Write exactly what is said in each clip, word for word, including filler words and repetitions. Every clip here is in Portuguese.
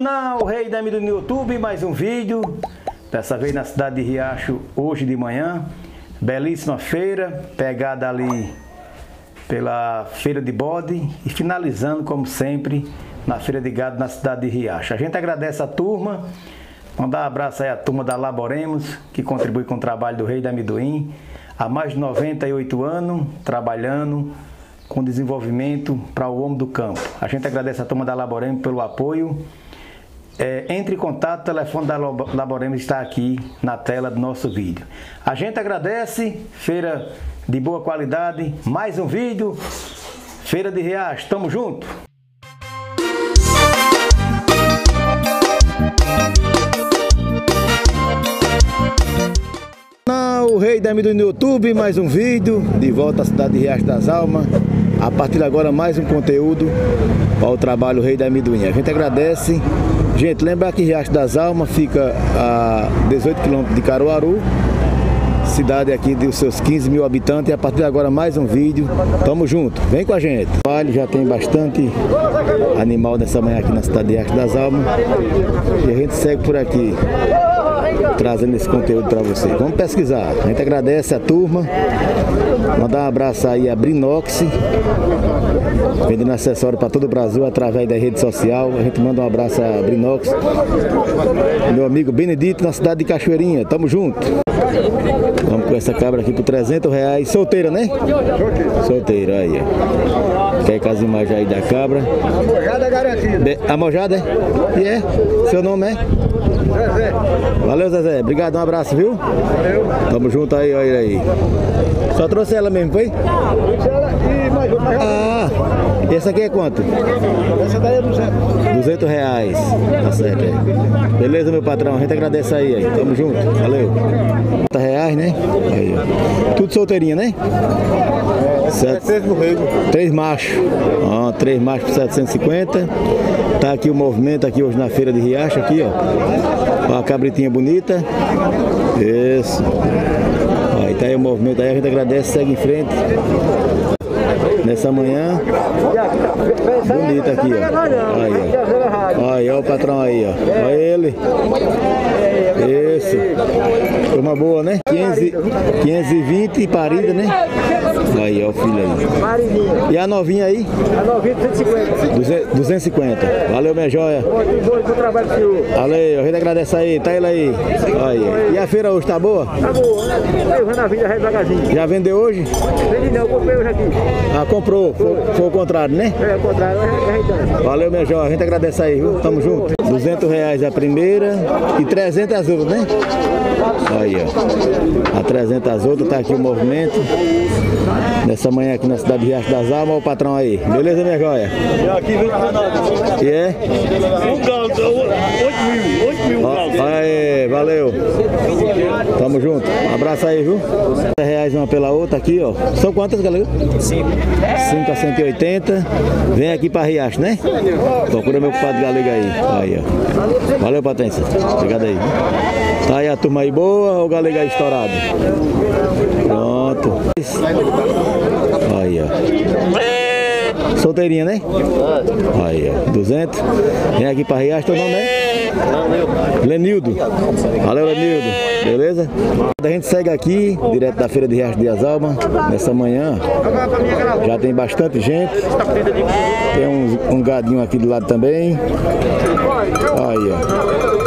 Não, o Rei da Mídia no YouTube, mais um vídeo, dessa vez na cidade de Riacho, hoje de manhã. Belíssima feira, pegada ali pela feira de bode e finalizando, como sempre, na feira de gado na cidade de Riacho. A gente agradece a turma, mandar um abraço aí à turma da Laboremos, que contribui com o trabalho do Rei da Amendoim, há mais de noventa e oito anos, trabalhando com desenvolvimento para o homem do campo. A gente agradece a turma da Laboremos pelo apoio. É, entre em contato, o telefone da Laboremos está aqui na tela do nosso vídeo. A gente agradece, feira de boa qualidade, mais um vídeo, Feira de Riacho, tamo junto! O Rei da Mídia no YouTube, mais um vídeo, de volta à cidade de Riacho das Almas. A partir de agora mais um conteúdo para o trabalho Rei da Amendoim. A gente agradece. Gente, lembrar que Riacho das Almas fica a dezoito quilômetros de Caruaru, cidade aqui de seus quinze mil habitantes. E a partir de agora mais um vídeo, tamo junto, vem com a gente. Vale, já tem bastante animal nessa manhã aqui na cidade de Riacho das Almas. E a gente segue por aqui, trazendo esse conteúdo para você. Vamos pesquisar. A gente agradece a turma. Mandar um abraço aí a Brinox, vendendo acessório para todo o Brasil através da rede social. A gente manda um abraço a Brinox, meu amigo Benedito, na cidade de Cachoeirinha. Tamo junto. Vamos com essa cabra aqui por trezentos reais. Solteira, né? Solteira, aí. Quer com as imagens aí da cabra. A mojada é garantida. A mojada é? E é? Seu nome é? Zezé. Valeu, Zezé. Obrigado, um abraço, viu? Valeu. Tamo junto aí, olha aí. Só trouxe ela mesmo, foi? Trouxe ela e mais outra. Ah, e essa aqui é quanto? Essa daí é duzentos. duzentos reais. Tá certo aí. Beleza, meu patrão? A gente agradece aí, aí. Tamo junto. Valeu. trinta reais, né? Aí, ó. Tudo solteirinha, né? Sete... Três machos. Ó, três machos por setecentos e cinquenta. Tá aqui o movimento aqui hoje na feira de Riacho, aqui, ó. Ó a cabritinha bonita. Isso. Aí tá aí o movimento aí, a gente agradece, segue em frente. Nessa manhã bonita aqui, ó. Aí, ó. Aí, ó o patrão aí, ó. Olha ele. Isso. Foi uma boa, né? quinhentos e vinte parida, né? Aí, ó o filho aí. E a novinha aí? A novinha duzentos e cinquenta. duzentos e cinquenta. Valeu, minha joia. Valeu, a gente agradece aí. Tá ele aí. Aí. E a feira hoje tá boa? Tá boa. Eu vou na vida já devagarzinho. Já vendeu hoje? Vendi não, eu comprei hoje aqui. Ah, comprou. Foi, foi o contrário, né? É, o contrário. Valeu, minha joia. A gente agradece aí, viu? Tamo junto. duzentos reais a primeira e trezentos as outras, né? Aí, ó. A trezentos as outras, tá aqui o movimento. Nessa manhã aqui na cidade de Riacho das Almas, o patrão aí. Beleza, minha joia? Aqui vem e é? Um galo, oito mil, oito mil galos. Aí, valeu. Tamo junto. Um abraço aí, viu? dez reais uma pela outra aqui, ó. São quantas, galera? Cinco. Cinco a cento e oitenta. Vem aqui pra Riacho, né? Procura meu compadre galega aí. Aí, ó. Valeu, Patência. Obrigado aí. Tá aí a turma aí boa ou o galega aí estourado? Pronto. Aí, ó. Solteirinha, né? Aí, ó. duzentos. Vem aqui pra Riacho, teu nome é? Lenildo. Valeu, Lenildo. Beleza? A gente segue aqui, direto da feira de Riacho das Almas. Nessa manhã já tem bastante gente. Tem um, um gadinho aqui do lado também. Aí, ó.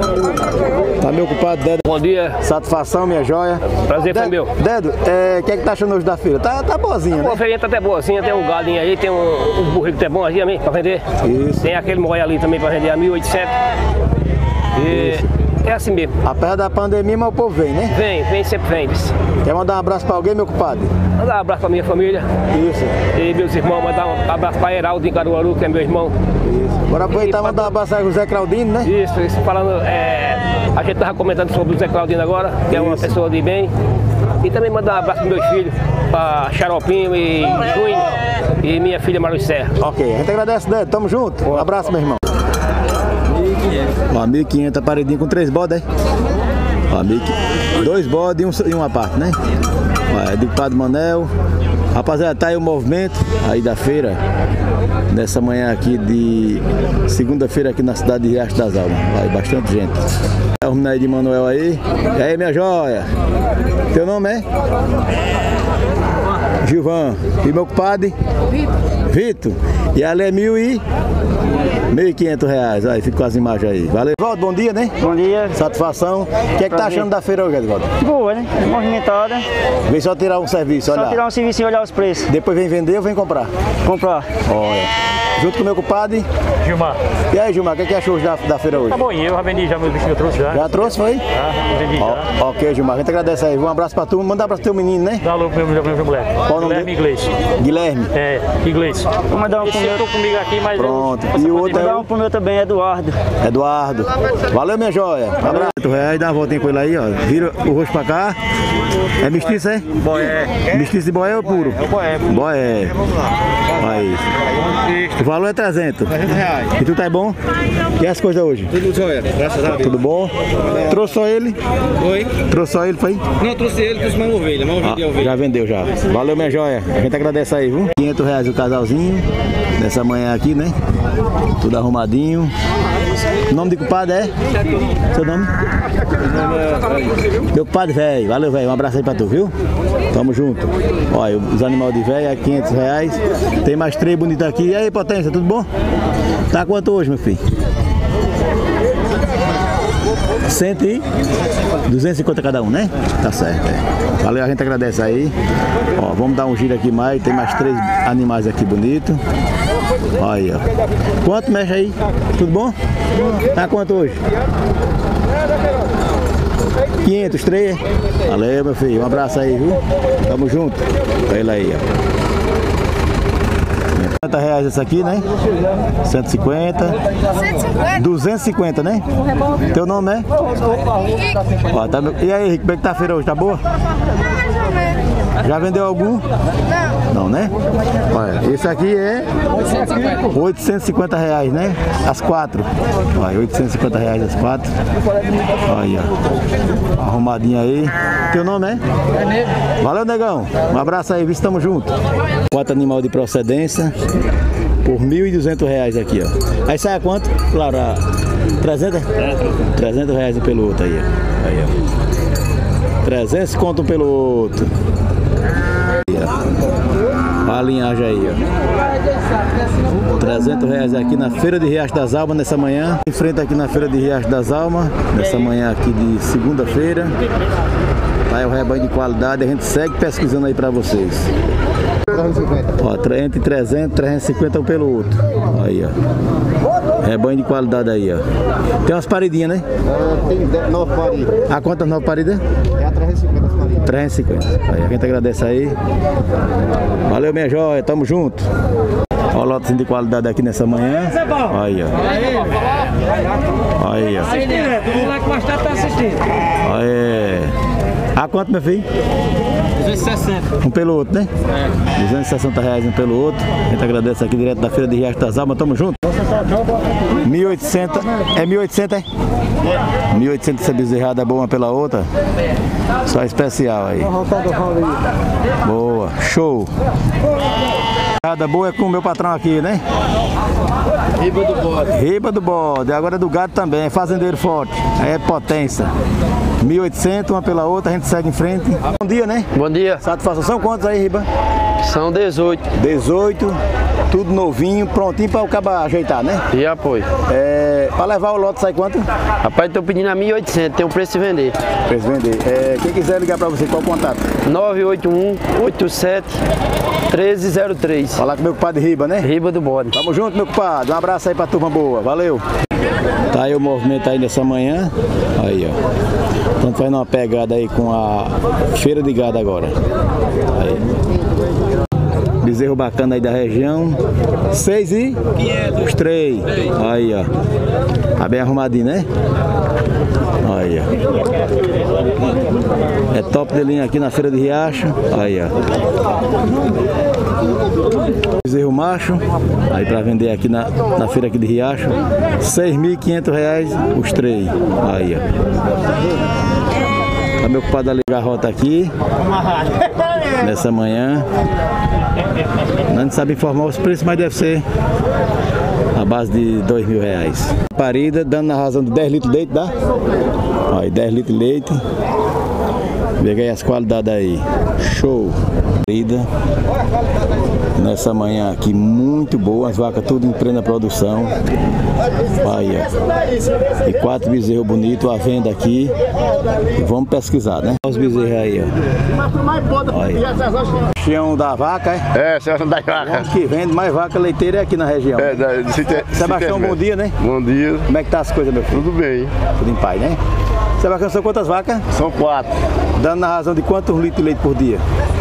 Tá meu ocupado, Dedo. Bom dia. Satisfação, minha joia. Prazer, foi meu. Dedo, o é, que é que tá achando hoje da feira? Tá, tá boazinha, né? A feirinha tá até boazinha, tem um galinho aí, tem um, um burrico até bom aí também pra vender. Isso. Tem aquele moé ali também pra vender a mil e oitocentos. E isso. É assim mesmo. Apesar da pandemia, mas o povo vem, né? Vem, vem, sempre vem. Quer mandar um abraço pra alguém, meu compadre? Mandar um abraço pra minha família. Isso. E meus irmãos, mandar um abraço pra Heraldo em Caruaru, que é meu irmão. Isso. Agora aproveitar e mandar um abraço aí pro Zé Claudino, né? Isso, isso falando, é, a gente tava comentando sobre o Zé Claudino agora, que é uma isso. pessoa de bem. E também mandar um abraço pros meus filhos, pra Xaropinho e Junho e minha filha Maru Serra. Ok, a gente agradece, Dedo. Tamo junto. Um abraço, meu irmão. Ó, mil e quinhentos paredinha com três bodes, hein? Ó, mil e quinhentos. Dois bodes e, um, e uma parte, né? Ó, é do Padre Manel. Rapaziada, tá aí o movimento aí da feira nessa manhã aqui de segunda-feira aqui na cidade de Riacho das Almas. Vai bastante gente. É o menino aí de Manuel aí. E aí, minha joia? Teu nome é? Gilvan. E meu compadre? Vitor. E ali é mil e... mil e quinhentos reais, aí fica com as imagens aí. Valeu. Edvaldo, bom dia, né? Bom dia. Satisfação. O que é que tá achando da feira hoje, Edvaldo? Boa, né? Movimentada. Vem só tirar um serviço, olha. Só tirar um serviço e olhar os preços. Depois vem vender ou vem comprar? Comprar. Olha. Junto com o meu compadre. Gilmar. E aí, Gilmar, o que, é que achou hoje da, da feira hoje? Tá bom, eu já vendi já meus bichos que eu trouxe já. Já trouxe, foi? Já, vendi já. Ó, ok, Gilmar, a gente agradece aí. Um abraço pra tu. Manda um abraço pro teu menino, né? Dá alô pro meu, meu, meu moleque. Qual o nome Guilherme dele? Inglês. Guilherme. É, Inglês. Vou mandar um pro Esse meu. eu tô comigo aqui, mas Pronto. eu... E o outro Vou é mandar o um pro meu também, Eduardo. Eduardo. Valeu, minha joia. Um abraço. oito reais, dá uma voltinha com ele aí, ó. Vira o rosto pra cá. É mestiço, é? Boé. Mestiço de boé ou puro? É o boé. Boé. Aí. O valor é trezentos. trezentos reais. E tu tá bom? E as coisas hoje? Tudo jóia, graças a Deus. Tudo bom? Trouxe só ele? Oi? Trouxe só ele, foi? Não, trouxe ele, trouxe uma ovelha, uma Ah, ovelha. já vendeu já. Valeu, minha joia. A gente agradece aí, viu? quinhentos reais o casalzinho. Nessa manhã aqui, né? Tudo arrumadinho. O nome de culpado é? Seu nome? Meu compadre velho. Valeu, velho. Um abraço aí pra tu, viu? Tamo junto. Olha, os animais de velho é quinhentos reais. Tem mais três bonitos aqui. E aí, Potência, tudo bom? Tá quanto hoje, meu filho? cento e duzentos e cinquenta cada um, né? Tá certo. É. Valeu, a gente agradece aí. Ó, vamos dar um giro aqui mais. Tem mais três animais aqui bonitos. Olha aí, ó. Quanto mexe aí? Tudo bom? Tá quanto hoje? quinhentos, três. Valeu, meu filho. Um abraço aí, viu? Tamo junto. Olha ele aí, ó. cinquenta reais esse aqui, né? cento e cinquenta. duzentos e cinquenta, né? Teu nome é? Ó, tá... E aí, Henrique, como é que tá a feira hoje? Tá boa? Já vendeu algum? Não. Não, né? Olha, esse aqui é oitocentos e cinquenta reais, né? As quatro. Olha, oitocentos e cinquenta reais as quatro. Olha, arrumadinha aí. Teu nome é? Valeu, negão. Um abraço aí, estamos juntos. Quatro animal de procedência por mil e duzentos reais aqui, ó. Aí sai a quanto? Claro, a trezentos? trezentos reais pelo outro aí, ó. Aí, ó. trezentos contam pelo outro. Aí, ó. A linhagem aí, ó. trezentos reais aqui na Feira de Riacho das Almas nessa manhã. Em frente aqui na Feira de Riacho das Almas, nessa manhã aqui de segunda-feira. Aí o rebanho de qualidade, a gente segue pesquisando aí pra vocês. Ó, entre trezentos e trezentos e cinquenta um pelo outro. Aí, ó. Rebanho de qualidade aí, ó. Tem umas paredinhas, né? Tem nove paredes. Ah, quantas nove paredes? É a trezentos e cinquenta as paredes. trezentos e cinquenta. Aí, a gente agradece aí. Valeu, minha joia. Tamo junto. Ó, o lotezinho de qualidade aqui nessa manhã. Aí, ó. Aí, ó. O moleque mais tarde tá assistindo. Aí. Ah, quanto, meu filho? duzentos e sessenta. Um pelo outro, né? É. duzentos e sessenta reais um pelo outro. A gente agradece aqui direto da Feira de Riacho das Almas. Tamo junto. mil e oitocentos. É mil e oitocentos, é? mil e oitocentos essa bezerrada boa uma pela outra. Só especial aí. Boa. Show. Bezerrada boa é com o meu patrão aqui, né? Riba do bode. Riba do bode. Agora é do gado também. Fazendeiro forte. Aí é potência. mil e oitocentos, uma pela outra, a gente segue em frente. Bom dia, né? Bom dia, Satisfação. São quantos aí, Riba? são dezoito dezoito, tudo novinho, prontinho para o cabo ajeitar, né? e apoio. É, para levar o lote sai quanto? Rapaz, tô pedindo a mil e oitocentos, tem um preço de vender. Para vender. É, quem quiser ligar para você, qual o contato? nove oito um, oito sete, um três zero três. Falar com o meu compadre Riba, né? Riba do Bode. Tamo junto, meu compadre. Um abraço aí pra turma boa. Valeu. Tá aí o movimento aí nessa manhã. Aí, ó. Estamos fazendo uma pegada aí com a feira de gado agora. Aí. Bezerro bacana aí da região. Seis e? quinhentos. Os três. Aí, ó. Tá bem arrumadinho, né? Aí, ó. É top de linha aqui na Feira de Riacho. Aí, ó. Bezerro macho. Aí pra vender aqui na, na feira aqui de Riacho. seis mil e quinhentos reais os três. Aí, ó. Tá meu ocupado ali a rota aqui. nessa manhã. Não sabe informar os preços, mas deve ser a base de dois mil reais. Parida, dando na razão de dez litros de leite, dá? Aí, dez litros de leite. Veja aí as qualidades aí. Show! Parida. Nessa manhã aqui, muito boa, as vacas tudo em plena produção. Aí, ó. E quatro bezerros bonitos à venda aqui. Vamos pesquisar, né? Olha os bezerros aí, ó. Aí. Região da vaca, é? É, Sebastião da vaca. Que vende mais vaca leiteira é aqui na região. É, da, de Cité, Sebastião, Cité, bom dia, né? Bom dia. Como é que tá as coisas, meu filho? Tudo bem. Tudo em paz, né? Sebastião, são quantas vacas? São quatro. Dando na razão de quantos litros de leite por dia?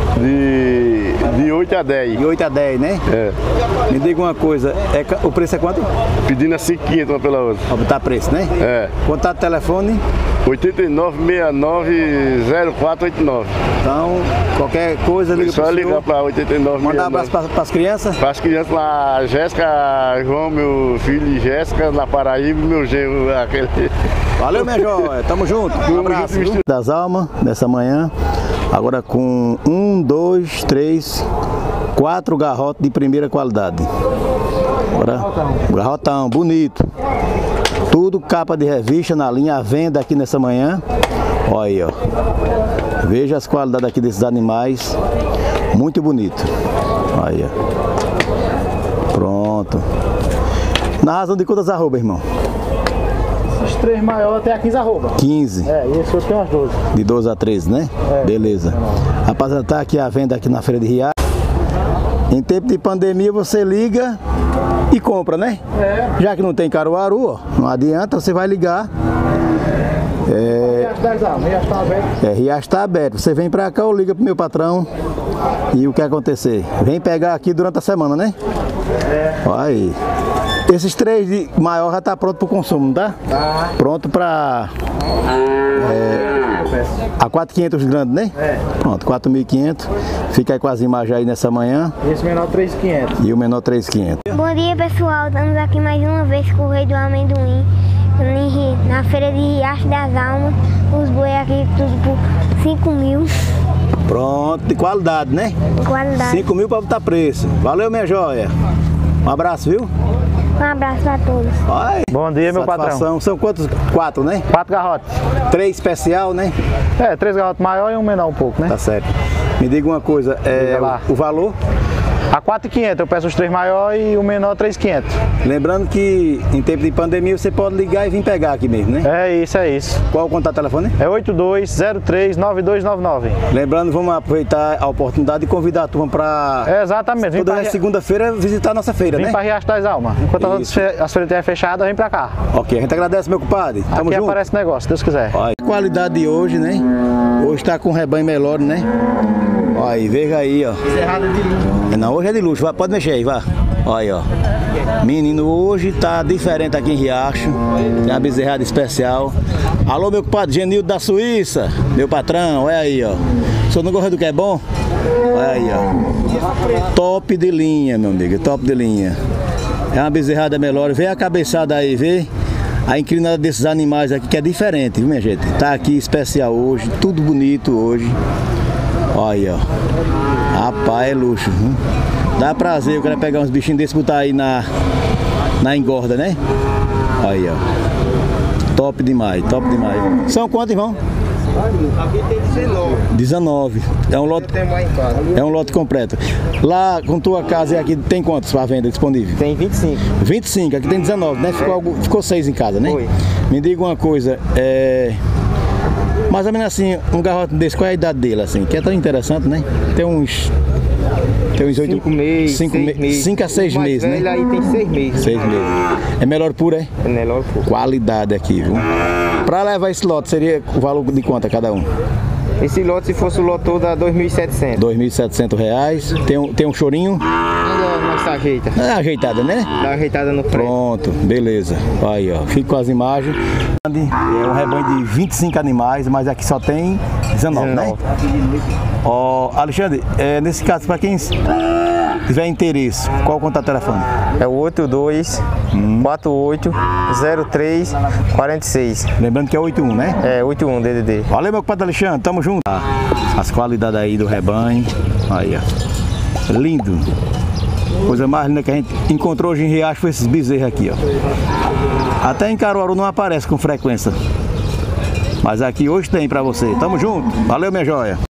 De, de oito a dez. De oito a dez, né? É. Me diga uma coisa, é, o preço é quanto? Pedindo assim quinhentos uma pela outra. Pra botar preço, né? É. Contato de telefone? oito nove seis nove zero quatro oito nove. Então, qualquer coisa, liga Só pro ligar senhor. para oito nove seis nove. Mandar um abraço para as crianças? Para as crianças lá, Jéssica, João, meu filho e Jéssica, na Paraíba, meu genro, aquele. Valeu, minha joia. Tamo junto. Um abraço. Junto, das almas, nessa manhã. Agora com um, dois, três, quatro garrotes de primeira qualidade. Agora, garrotão, bonito. Tudo capa de revista na linha, à venda aqui nessa manhã. Olha aí, ó. Veja as qualidades aqui desses animais. Muito bonito. Olha aí, ó. Pronto. Na razão de quantas arroba, irmão? Os três maiores até a quinze arroba. quinze. É, e esse outro tem umas doze. De doze a treze, né? É. Beleza. Rapaziada, tá aqui a venda aqui na Feira de Riacho. Em tempo de pandemia você liga e compra, né? É. Já que não tem Caruaru, ó, não adianta, você vai ligar. É, Riacho das Almas, Riacho tá aberto. é, Riacho tá aberto. Você vem pra cá ou liga pro meu patrão. E o que acontecer? Vem pegar aqui durante a semana, né? É. Olha aí. Esses três de maior já tá pronto pro consumo, não tá? Tá. Pronto pra... É, a quatro mil e quinhentos grande, né? É. Pronto, quatro mil e quinhentos. Fica aí com as imagens aí nessa manhã. E esse menor três mil e quinhentos. E o menor três mil e quinhentos. Bom dia, pessoal, estamos aqui mais uma vez com o Rei do Amendoim, na Feira de Riacho das Almas. Os boi aqui tudo por cinco mil. Pronto, de qualidade, né? Qualidade. cinco mil para botar preço. Valeu, minha joia. Um abraço, viu? Um abraço para todos. Vai. Bom dia, meu Satisfação. patrão. São quantos? Quatro, né? Quatro garrotes. Três especial, né? É, três garrotes maior e um menor um pouco, né? Tá certo. Me diga uma coisa, é, Diga lá. o, o valor? A quatro mil e quinhentos eu peço os três maiores e o menor três mil e quinhentos. Lembrando que em tempo de pandemia você pode ligar e vir pegar aqui mesmo, né? É isso, é isso. Qual o contato telefone? É oito dois zero três nove dois nove nove. Lembrando, vamos aproveitar a oportunidade e convidar a turma para É, exatamente. Vem toda pra, a segunda-feira visitar a nossa feira, vem né? pra Riacho das Almas. Enquanto as outras Isso. fe- as feiras estiverem fechadas, vem pra cá. Ok, a gente agradece, meu compadre. Tamo Aqui junto. aparece negócio, se Deus quiser. Olha, a qualidade de hoje, né? Hoje tá com rebanho Melore, né? Olha aí, veja aí, ó. Não, hoje é de luxo, vai, pode mexer aí, vá. Olha aí, ó. Menino, hoje tá diferente aqui em Riacho. Tem uma bezerrada especial. Alô, meu compadre Genildo da Suíça, meu patrão, olha aí, ó. O senhor não gosta do que é bom? Olha aí, ó. Top de linha, meu amigo, top de linha. É uma bezerrada Melore. Vê a cabeçada aí, vê. A inclinada desses animais aqui que é diferente, viu, minha gente? Tá aqui especial hoje, tudo bonito hoje. Olha aí, ó. Rapaz, é luxo, viu? Dá prazer, eu quero pegar uns bichinhos desses e botar aí na, na engorda, né? Olha aí, ó. Top demais, top demais. São quantos, irmão? Aqui tem dezenove. dezenove. É um lote, Tem mais em casa. é um lote completo. Lá com tua casa e aqui tem quantos para venda disponível? Tem vinte e cinco. vinte e cinco, aqui tem dezenove, né? Ficou, algo, ficou seis em casa, né? Foi. Me diga uma coisa, é... mais ou menos assim, um garrote desse, qual é a idade dele, assim? Que é tão interessante, né? Tem uns... Tem uns oito... Cinco meses, cinco, seis me- meses. cinco a seis O mais meses, velho né? aí tem seis meses. Seis meses. É melhor puro, é? É melhor pô. Qualidade aqui, viu? Pra levar esse lote, seria o valor de quanto a cada um? Esse lote, se fosse o lote todo, dá dois mil e setecentos. dois mil e setecentos reais. Tem um, tem um chorinho. Ainda nós se ajeita. É ajeitada, né? Dá uma ajeitada no freio. Pronto, beleza. Aí, ó, fica com as imagens. É um rebanho de vinte e cinco animais, mas aqui só tem dezenove, né? Ó, Alexandre, é, nesse caso, para quem tiver interesse, qual o contato telefone? É o oito dois quatro oito zero três quatro seis. Lembrando que é oito um, né? É oito um D D D. Valeu, meu compadre Alexandre, tamo junto. as qualidades aí do rebanho. Aí, ó. Lindo. Coisa mais linda que a gente encontrou hoje em Riacho foi esses bezerros aqui, ó. Até em Caruaru não aparece com frequência. Mas aqui hoje tem pra você. Tamo junto. Valeu, minha joia.